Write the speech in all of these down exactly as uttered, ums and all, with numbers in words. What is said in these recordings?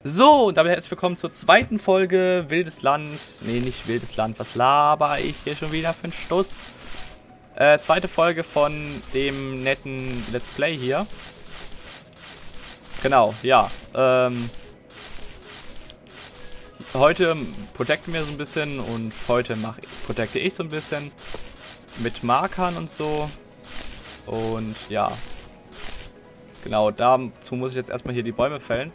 So, und damit herzlich willkommen zur zweiten Folge Wildes Land. Nee, nicht Wildes Land, was laber ich hier schon wieder für einen Stuss? Äh, zweite Folge von dem netten Let's Play hier. Genau, ja. Ähm, heute protecten wir so ein bisschen und heute mach, protecte ich so ein bisschen mit Markern und so. Und ja. Genau, dazu muss ich jetzt erstmal hier die Bäume fällen.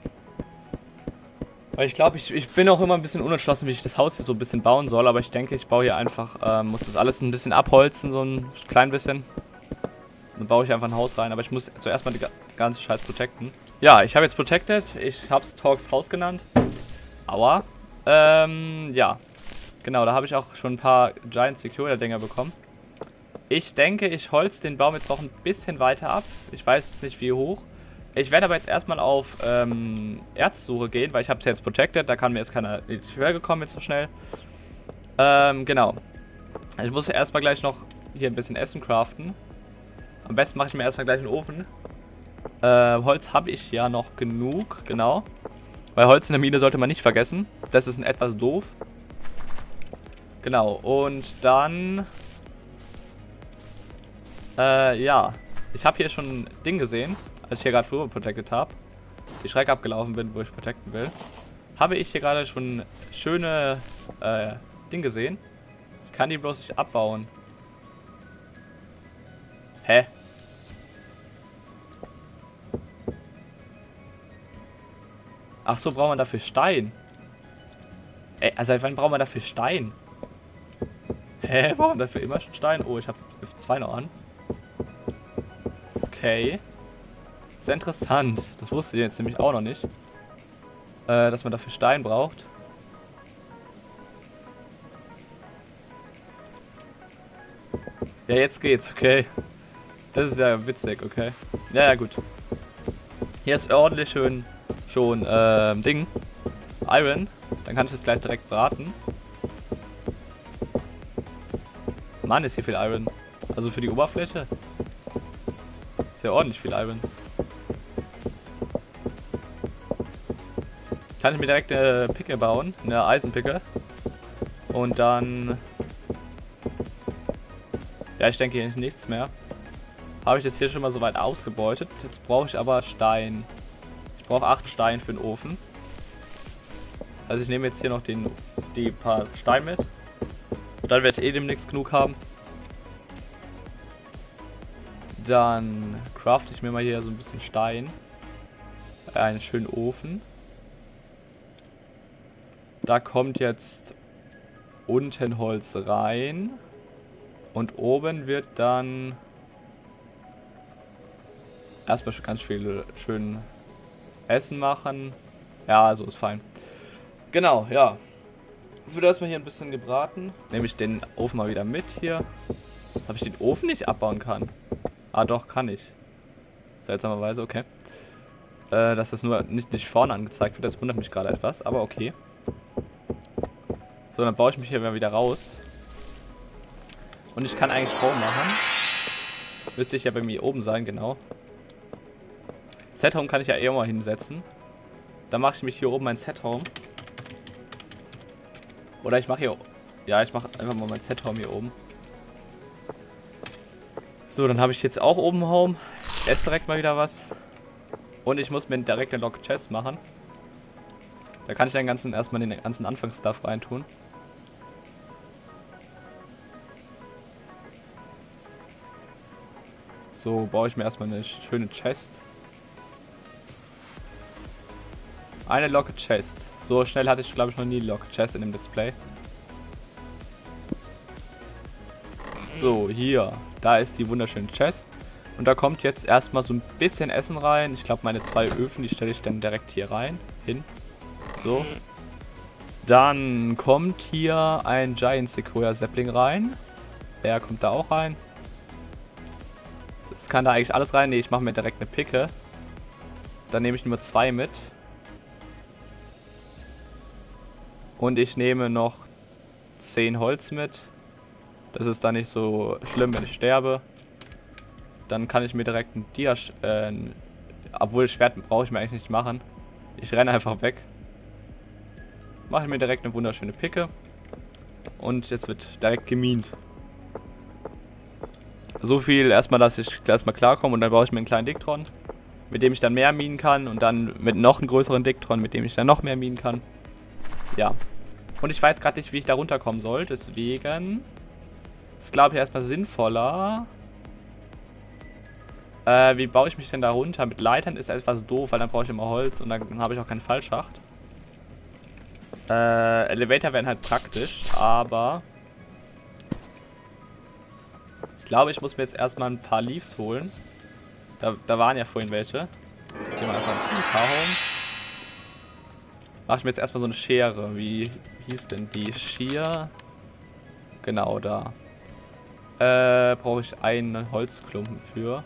Weil ich glaube, ich, ich bin auch immer ein bisschen unentschlossen, wie ich das Haus hier so ein bisschen bauen soll. Aber ich denke, ich baue hier einfach, äh, muss das alles ein bisschen abholzen, so ein klein bisschen. Dann baue ich einfach ein Haus rein. Aber ich muss zuerst mal die, die ganze Scheiß protecten. Ja, ich habe jetzt protected. Ich habe es Talks Haus genannt. Aua. Ähm, ja. Genau, da habe ich auch schon ein paar Giant Secure-Dinger bekommen. Ich denke, ich holze den Baum jetzt noch ein bisschen weiter ab. Ich weiß jetzt nicht, wie hoch. Ich werde aber jetzt erstmal auf ähm, Erzsuche gehen, weil ich habe es jetzt protected. Da kann mir jetzt keiner nicht höher gekommen jetzt so schnell. Ähm, genau. Ich muss erstmal gleich noch hier ein bisschen Essen craften. Am besten mache ich mir erstmal gleich einen Ofen. Äh, Holz habe ich ja noch genug, genau. Weil Holz in der Mine sollte man nicht vergessen. Das ist etwas doof. Genau, und dann... Äh, ja. Ich habe hier schon ein Ding gesehen, als ich hier gerade früher protected habe. Die Schreck abgelaufen bin, wo ich protecten will. Habe ich hier gerade schon schöne äh, Ding gesehen. Ich kann die bloß nicht abbauen. Hä? Ach so, braucht man dafür Stein? Ey, also wann braucht man dafür Stein? Hä? Braucht man dafür immer schon Stein? Oh, ich habe zwei noch an. Okay. Sehr interessant. Das wusste ich jetzt nämlich auch noch nicht. Äh, dass man dafür Stein braucht. Ja, jetzt geht's, okay. Das ist ja witzig, okay. Ja, ja, gut. Hier ist ordentlich schön schon, ähm, Ding. Iron. Dann kann ich das gleich direkt braten. Mann, ist hier viel Iron. Also für die Oberfläche. Ist ja ordentlich viel Iron. Kann ich mir direkt eine Picke bauen, eine Eisenpicke. Und dann... Ja, ich denke hier nichts mehr. Habe ich das hier schon mal soweit ausgebeutet. Jetzt brauche ich aber Stein. Ich brauche acht Stein für den Ofen. Also ich nehme jetzt hier noch den, die paar Steine mit. Und dann werde ich eh demnächst genug haben. Dann crafte ich mir mal hier so ein bisschen Stein. Einen schönen Ofen. Da kommt jetzt unten Holz rein. Und oben wird dann erstmal ganz viel schön Essen machen. Ja, so ist fein. Genau, ja. Jetzt wird erstmal hier ein bisschen gebraten. Nehme ich den Ofen mal wieder mit hier. Ob ich den Ofen nicht abbauen kann. Ah, doch, kann ich. Seltsamerweise, okay. Äh, dass das nur nicht, nicht vorne angezeigt wird, das wundert mich gerade etwas, aber okay. So, dann baue ich mich hier mal wieder raus. Und ich kann eigentlich Home machen. Müsste ich ja bei mir oben sein, genau. Set Home kann ich ja eh mal hinsetzen. Dann mache ich mich hier oben mein Set Home. Oder ich mache hier... Ja, ich mache einfach mal mein Set Home hier oben. So, dann habe ich jetzt auch oben Home. Ich esse direkt mal wieder was. Und ich muss mir direkt eine Lock Chest machen. Da kann ich den ganzen erstmal den ganzen Anfangsstuff reintun. So baue ich mir erstmal eine schöne Chest. Eine Lock Chest. So schnell hatte ich, glaube ich, noch nie Lock Chest in dem Let's Play. So, hier. Da ist die wunderschöne Chest. Und da kommt jetzt erstmal so ein bisschen Essen rein. Ich glaube, meine zwei Öfen, die stelle ich dann direkt hier rein. Hin. So. Dann kommt hier ein Giant Sequoia Sapling rein. Der kommt da auch rein. Das kann da eigentlich alles rein. Ne, ich mache mir direkt eine Picke. Dann nehme ich nur zwei mit. Und ich nehme noch zehn Holz mit. Das ist dann nicht so schlimm, wenn ich sterbe. Dann kann ich mir direkt ein Dia... Äh, obwohl Schwert brauche ich mir eigentlich nicht machen. Ich renne einfach weg. Mache mir direkt eine wunderschöne Picke. Und jetzt wird direkt gemint. So viel erstmal, dass ich erstmal klarkomme und dann baue ich mir einen kleinen Dicktron, mit dem ich dann mehr minen kann und dann mit noch einem größeren Dicktron, mit dem ich dann noch mehr minen kann. Ja. Und ich weiß gerade nicht, wie ich da runterkommen soll, deswegen ist, glaube ich, erstmal sinnvoller. Äh, wie baue ich mich denn da runter? Mit Leitern ist etwas doof, weil dann brauche ich immer Holz und dann habe ich auch keinen Fallschacht. Äh, Elevator wären halt praktisch, aber ich glaube, ich muss mir jetzt erstmal ein paar Leaves holen. Da, da waren ja vorhin welche. Gehen wir einfach ins Leaf-Home. Mache ich mir jetzt erstmal so eine Schere. Wie hieß denn die? Shear? Genau, da. Äh, brauche ich einen Holzklumpen für.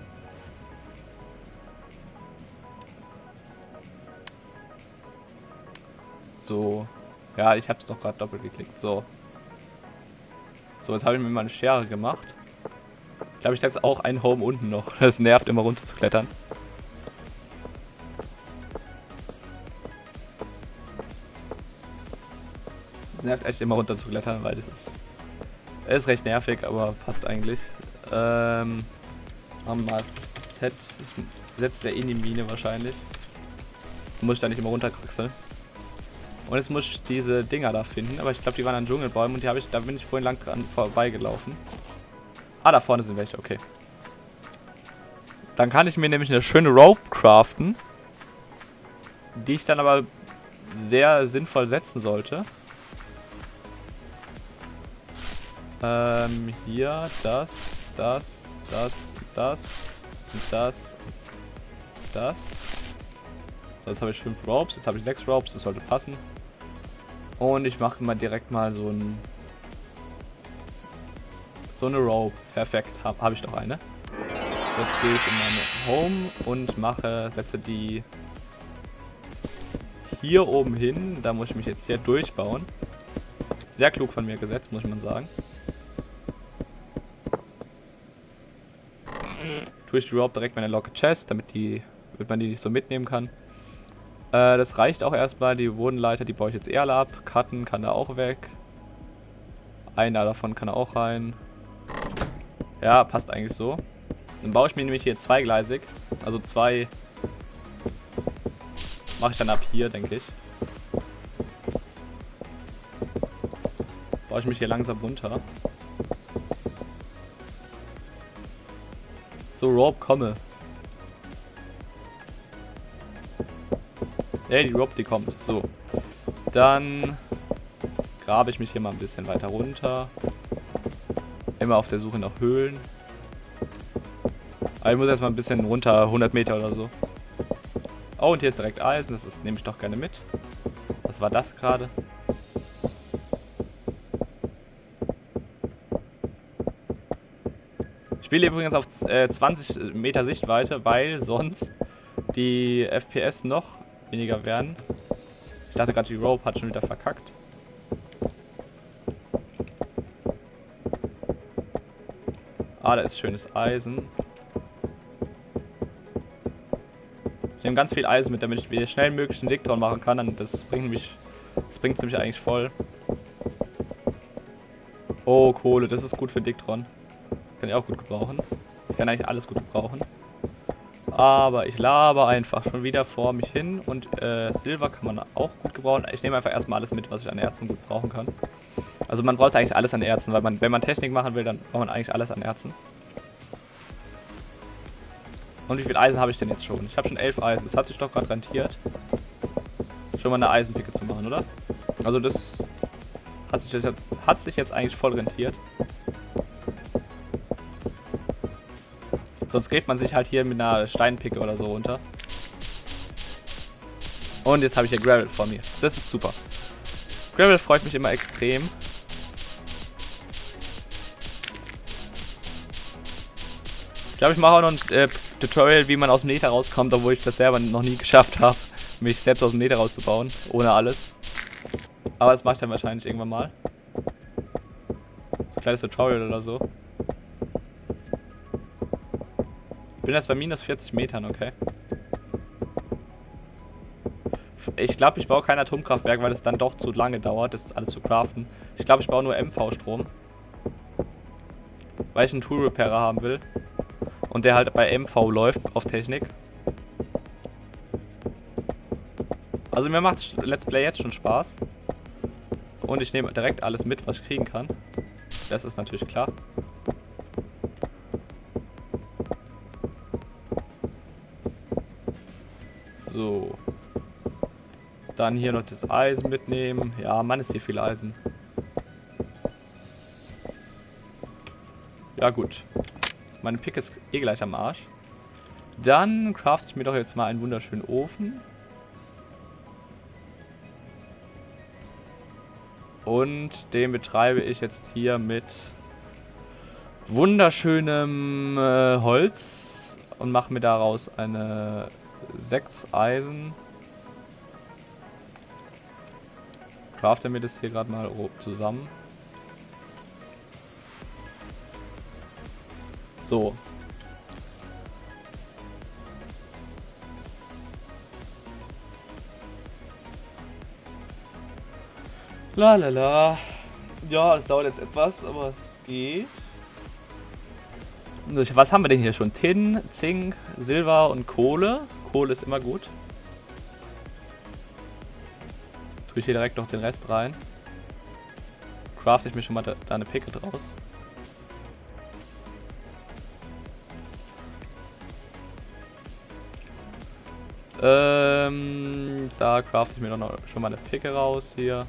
So. Ja, ich habe es doch gerade doppelt geklickt. So. So, jetzt habe ich mir mal eine Schere gemacht. Ich glaube, ich setze auch einen Home unten noch. Das nervt immer runter zu klettern. Das nervt echt immer runter zu klettern, weil das ist, das ist recht nervig, aber passt eigentlich. Ähm, machen wir mal Set. Ich setze ja eh in die Mine wahrscheinlich. Muss ich da nicht immer runterkraxeln. Und jetzt muss ich diese Dinger da finden, aber ich glaube, die waren an Dschungelbäumen und die habe ich, da bin ich vorhin lang an, vorbeigelaufen. Ah, da vorne sind welche, okay. Dann kann ich mir nämlich eine schöne Rope craften, die ich dann aber sehr sinnvoll setzen sollte. Ähm, hier, das, das, das, das, und das, das. So, jetzt habe ich fünf Ropes, jetzt habe ich sechs Ropes, das sollte passen. Und ich mache mal direkt mal so ein so eine Rope. Perfekt, habe hab ich doch eine. Jetzt gehe ich in meine Home und mache, setze die hier oben hin. Da muss ich mich jetzt hier durchbauen. Sehr klug von mir gesetzt, muss man sagen. Tue ich die Rope direkt in meine Locket Chest, damit die, damit man die nicht so mitnehmen kann. Äh, das reicht auch erstmal. Die Bodenleiter, die baue ich jetzt eher alle ab. Cutten kann da auch weg. Einer davon kann auch rein. Ja, passt eigentlich so. Dann baue ich mir nämlich hier zweigleisig. Also zwei mache ich dann ab hier, denke ich. Baue ich mich hier langsam runter. So, Rope, komme. Ey, die Rope, die kommt. So. Dann grabe ich mich hier mal ein bisschen weiter runter. Immer auf der Suche nach Höhlen. Aber ich muss erstmal ein bisschen runter, hundert Meter oder so. Oh, und hier ist direkt Eisen, das ist, nehme ich doch gerne mit. Was war das gerade? Ich spiele übrigens auf äh, zwanzig Meter Sichtweite, weil sonst die F P S noch weniger werden. Ich dachte gerade, die Rope hat schon wieder verkackt. Ah, da ist schönes Eisen. Ich nehme ganz viel Eisen mit, damit ich wieder schnell möglich einen Dicktron machen kann. Und das bringt mich, das bringt mich eigentlich voll. Oh, Kohle, das ist gut für Dicktron. Kann ich auch gut gebrauchen. Ich kann eigentlich alles gut gebrauchen. Aber ich laber einfach schon wieder vor mich hin. Und äh, Silber kann man auch gut gebrauchen. Ich nehme einfach erstmal alles mit, was ich an Erzen gut brauchen kann. Also man braucht eigentlich alles an Erzen, weil man, wenn man Technik machen will, dann braucht man eigentlich alles an Erzen. Und wie viel Eisen habe ich denn jetzt schon? Ich habe schon elf Eisen. Das hat sich doch gerade rentiert, schon mal eine Eisenpicke zu machen, oder? Also das hat sich, das hat sich jetzt eigentlich voll rentiert. Sonst geht man sich halt hier mit einer Steinpicke oder so runter. Und jetzt habe ich hier Gravel vor mir. Das ist super. Gravel freut mich immer extrem. Ich glaube, ich mache auch noch ein äh, Tutorial, wie man aus dem Nether rauskommt, obwohl ich das selber noch nie geschafft habe, mich selbst aus dem Nether rauszubauen, ohne alles. Aber das mache ich dann wahrscheinlich irgendwann mal. So ein kleines Tutorial oder so. Ich bin jetzt bei minus vierzig Metern, okay. Ich glaube, ich baue kein Atomkraftwerk, weil es dann doch zu lange dauert, das alles zu craften. Ich glaube, ich baue nur M V-Strom. Weil ich einen Tool Repairer haben will. Und der halt bei M V läuft auf Technik. Also mir macht Let's Play jetzt schon Spaß. Und ich nehme direkt alles mit, was ich kriegen kann. Das ist natürlich klar. So. Dann hier noch das Eisen mitnehmen. Ja, Mann, ist hier viel Eisen. Ja gut. Meine Pick ist eh gleich am Arsch. Dann crafte ich mir doch jetzt mal einen wunderschönen Ofen. Und den betreibe ich jetzt hier mit wunderschönem äh, Holz. Und mache mir daraus eine sechs Eisen. Crafte mir das hier gerade mal zusammen. So. La la la. Ja, das dauert jetzt etwas, aber es geht. Was haben wir denn hier schon? Tin, Zink, Silber und Kohle. Kohle ist immer gut. Tue ich hier direkt noch den Rest rein. Crafte ich mir schon mal da, da eine Picke draus. Ähm, da crafte ich mir doch noch schon mal eine Picke raus hier.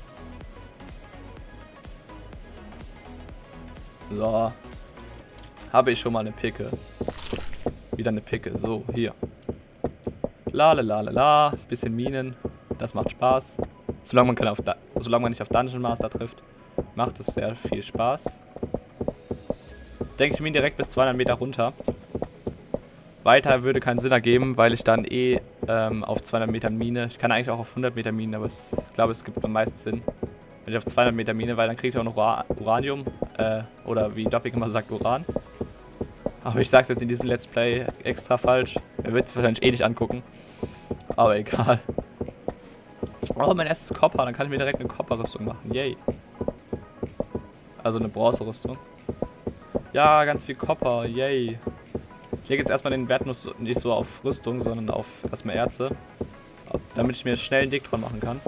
So. Habe ich schon mal eine Picke. Wieder eine Picke. So, hier. La la la la la. Bisschen Minen. Das macht Spaß. Solange man, kann auf solange man nicht auf Dungeon Master trifft, macht es sehr viel Spaß. Denke ich mir direkt bis zweihundert Meter runter. Weiter würde keinen Sinn ergeben, weil ich dann eh ähm, auf zweihundert Meter Mine. Ich kann eigentlich auch auf hundert Meter Minen, aber es, ich glaube, es gibt am meisten Sinn, wenn ich auf zweihundert Meter Mine, weil dann kriege ich auch noch Ura Uranium. Äh, oder wie Doppik immer sagt, Uran. Aber ich sag's jetzt in diesem Let's Play extra falsch. Er wird es wahrscheinlich eh nicht angucken. Aber egal. Oh, mein erstes Copper. Dann kann ich mir direkt eine Copper-Rüstung machen. Yay. Also eine Bronze-Rüstung. Ja, ganz viel Copper. Yay. Ich lege jetzt erstmal den Wert nicht so auf Rüstung, sondern auf erstmal Erze. Damit ich mir schnell einen Diktron machen kann.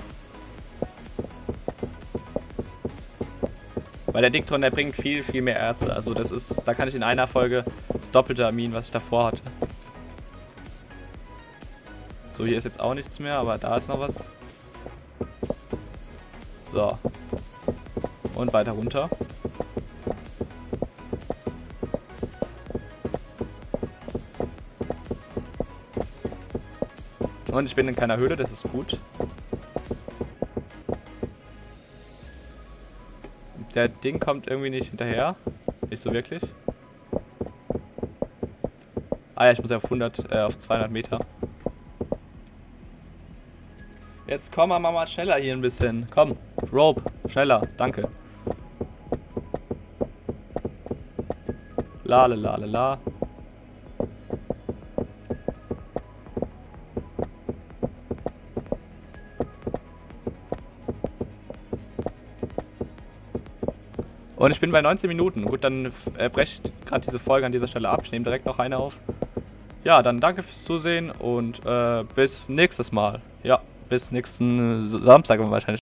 Weil der Diktron, der bringt viel, viel mehr Erze. Also das ist, da kann ich in einer Folge das Doppelte erminen, was ich davor hatte. So, hier ist jetzt auch nichts mehr, aber da ist noch was. So. Und weiter runter. Und ich bin in keiner Höhle, das ist gut. Der Ding kommt irgendwie nicht hinterher. Nicht so wirklich. Ah ja, ich muss ja auf hundert, äh, auf zweihundert Meter. Jetzt komm mal, mal schneller hier ein bisschen. Komm, Rope, schneller, danke. La la la la la. Und ich bin bei neunzehn Minuten. Gut, dann äh, breche ich gerade diese Folge an dieser Stelle ab. Ich nehme direkt noch eine auf. Ja, dann danke fürs Zusehen und äh, bis nächstes Mal. Ja, bis nächsten Samstag wahrscheinlich.